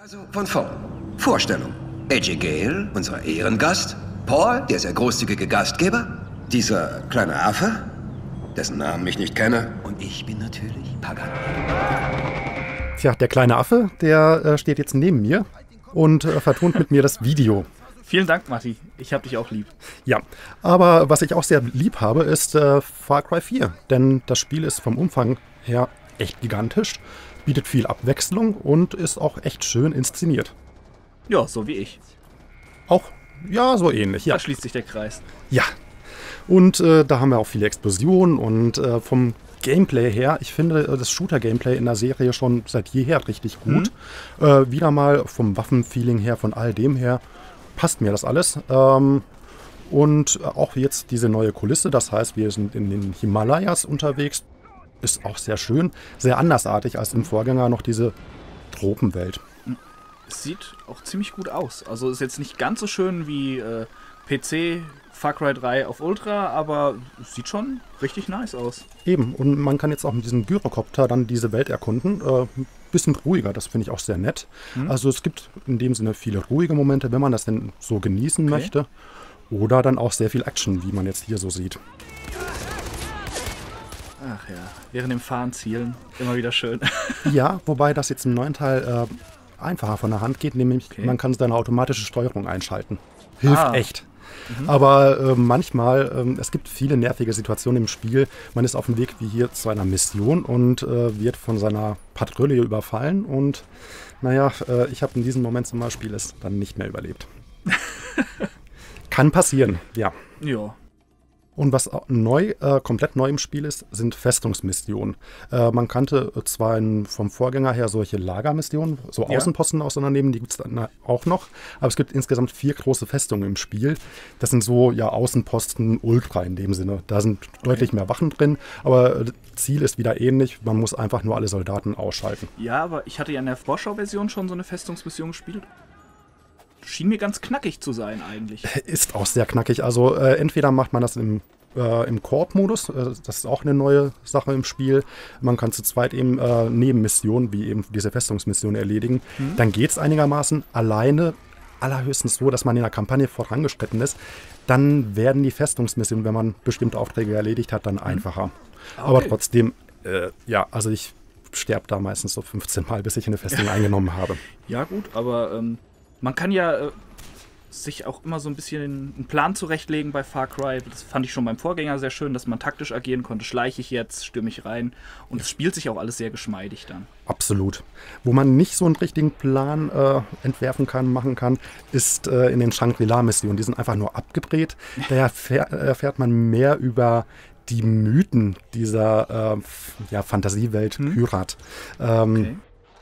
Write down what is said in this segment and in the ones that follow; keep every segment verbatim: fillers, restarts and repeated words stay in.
Also von vorn. Vorstellung. A J Gale, unser Ehrengast. Paul, der sehr großzügige Gastgeber. Dieser kleine Affe, dessen Namen ich nicht kenne. Und ich bin natürlich Pagan. Tja, der kleine Affe, der äh, steht jetzt neben mir und äh, vertont mit mir das Video. Vielen Dank, Matti. Ich hab dich auch lieb. Ja, aber was ich auch sehr lieb habe, ist äh, Far Cry vier. Denn das Spiel ist vom Umfang her echt gigantisch, bietet viel Abwechslung und ist auch echt schön inszeniert. Ja, so wie ich. Auch, ja, so ähnlich, ja. Da schließt sich der Kreis. Ja, und äh, da haben wir auch viele Explosionen und äh, vom Gameplay her, ich finde das Shooter-Gameplay in der Serie schon seit jeher richtig gut. Mhm. Äh, wieder mal vom Waffenfeeling her, von all dem her, passt mir das alles. Ähm, und auch jetzt diese neue Kulisse, das heißt, wir sind in den Himalayas unterwegs, ist auch sehr schön, sehr andersartig als im Vorgänger noch diese Tropenwelt. Es sieht auch ziemlich gut aus. Also ist jetzt nicht ganz so schön wie äh, P C Far Cry drei auf Ultra, aber es sieht schon richtig nice aus. Eben, und man kann jetzt auch mit diesem Gyrocopter dann diese Welt erkunden. Äh, ein bisschen ruhiger, das finde ich auch sehr nett. Hm. Also es gibt in dem Sinne viele ruhige Momente, wenn man das denn so genießen okay. möchte. Oder dann auch sehr viel Action, wie man jetzt hier so sieht. Ach ja, während dem Fahren zielen, immer wieder schön. Ja, wobei das jetzt im neuen Teil äh, einfacher von der Hand geht, nämlich okay. man kann seine automatische Steuerung einschalten. Hilft ah. echt. Mhm. Aber äh, manchmal, äh, es gibt viele nervige Situationen im Spiel. Man ist auf dem Weg wie hier zu einer Mission und äh, wird von seiner Patrouille überfallen. Und naja, äh, ich habe in diesem Moment zum Beispiel es dann nicht mehr überlebt. Kann passieren, ja. Ja. Und was neu, äh, komplett neu im Spiel ist, sind Festungsmissionen. Äh, man kannte zwar in, vom Vorgänger her solche Lagermissionen, so ja. Außenposten auseinandernehmen, die gibt es dann auch noch. Aber es gibt insgesamt vier große Festungen im Spiel. Das sind so ja Außenposten Ultra in dem Sinne. Da sind okay. deutlich mehr Wachen drin, aber Ziel ist wieder ähnlich. Man muss einfach nur alle Soldaten ausschalten. Ja, aber ich hatte ja in der Vorschauversion schon so eine Festungsmission gespielt. Schien mir ganz knackig zu sein eigentlich. Ist auch sehr knackig. Also äh, entweder macht man das im, äh, im Koop-Modus, äh, das ist auch eine neue Sache im Spiel. Man kann zu zweit eben äh, Nebenmissionen, wie eben diese Festungsmission erledigen. Mhm. Dann geht es einigermaßen alleine, allerhöchstens so, dass man in der Kampagne vorangeschritten ist. Dann werden die Festungsmissionen, wenn man bestimmte Aufträge erledigt hat, dann mhm. einfacher. Okay. Aber trotzdem, äh, ja, also ich sterbe da meistens so fünfzehn Mal, bis ich eine Festung eingenommen habe. Ja gut, aber ähm man kann ja äh, sich auch immer so ein bisschen einen Plan zurechtlegen bei Far Cry. Das fand ich schon beim Vorgänger sehr schön, dass man taktisch agieren konnte. Schleiche ich jetzt, stürme ich rein. Und es spielt sich auch alles sehr geschmeidig dann. Absolut. Wo man nicht so einen richtigen Plan äh, entwerfen kann, machen kann, ist äh, in den Shangri-La-Missionen. Die sind einfach nur abgedreht. Da erfähr- erfährt man mehr über die Mythen dieser äh, ja, Fantasiewelt hm. Kyrat. Ähm, okay.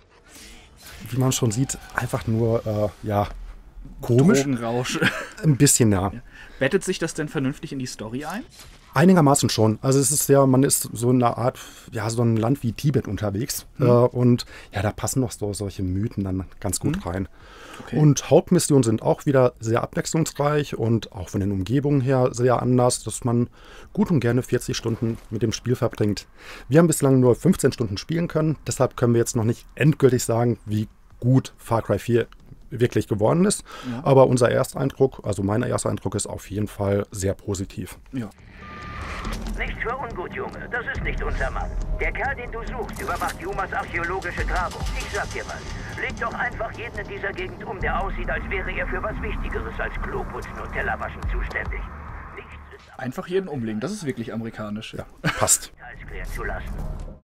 Wie man schon sieht, einfach nur, äh, ja, komisch. Drogenrausch. Ein bisschen, ja. ja. Bettet sich das denn vernünftig in die Story ein? Einigermaßen schon. Also es ist ja, man ist so eine Art, ja, so ein Land wie Tibet unterwegs. Hm. Äh, und ja, da passen noch so solche Mythen dann ganz gut hm. rein. Okay. Und Hauptmissionen sind auch wieder sehr abwechslungsreich und auch von den Umgebungen her sehr anders, dass man gut und gerne vierzig Stunden mit dem Spiel verbringt. Wir haben bislang nur fünfzehn Stunden spielen können, deshalb können wir jetzt noch nicht endgültig sagen, wie gut Far Cry vier wirklich geworden ist. Ja. Aber unser Ersteindruck, also mein erster Eindruck ist auf jeden Fall sehr positiv. Ja. Nichts für ungut, Junge. Das ist nicht unser Mann. Der Kerl, den du suchst, überwacht Yumas archäologische Grabung. Ich sag dir was. Leg doch einfach jeden in dieser Gegend um, der aussieht, als wäre er für was Wichtigeres als Kloputzen und Tellerwaschen zuständig. Nichts ist einfach jeden umlegen. Das ist wirklich amerikanisch. Ja, passt. Klären zu lassen.